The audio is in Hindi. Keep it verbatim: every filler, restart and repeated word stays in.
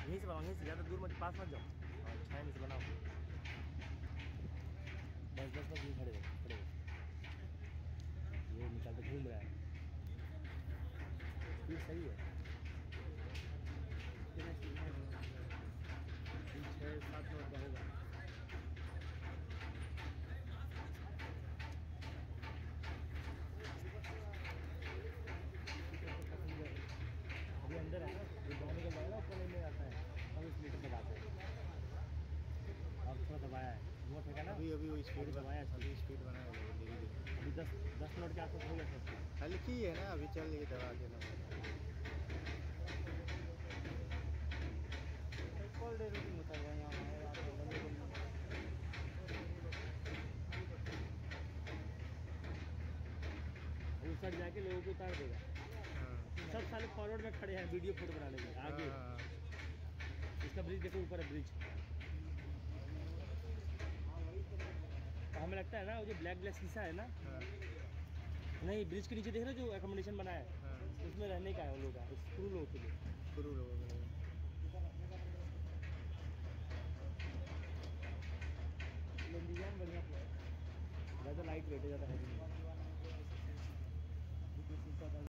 यहीं से बनाओ, यहीं से, ज़्यादा दूर मत, पास मत जाओ, और छाया में से बनाओ। बस बस बस, ये खड़े रहो, खड़े रहो। ये निकाल के घूम रहा है, ये सही है। छः सात मिनट का होगा। अभी अंदर है ना, ये बाहर निकल जाएगा, ऊपर नहीं आता है, हम इस मीटर लगाते हैं। अब थोड़ा दबाया है, वो ठेका ना, अभी अभी वो स्पीड दबाया, अभी स्पीड बनाया धीरे धीरे। अभी दस दस मिनट के आसपास हो गया सकती। हल्की है ना, अभी चल रही दबा के ना। कॉल डे रूटीन होता है यहाँ उस साइड जाके लोगों को उतार देगा। सब साले फॉरवर्ड में खड़े हैं वीडियो फोटो बनाने के आगे। इसका ब्रिज देखो, ऊपर है ब्रिज। हमें लगता है ना वो जो ब्लैक ब्लैक शीशा है ना, नहीं ब्रिज के नीचे देख रहे हो जो एकोमोडेशन बनाया है, उसमें रहने का है उन लोगों का, क्रू लोगों के लिए, क्रू लोगों के लिए। बढ़िया, ज़्यादा लाइट वेट है, ज़्यादा है।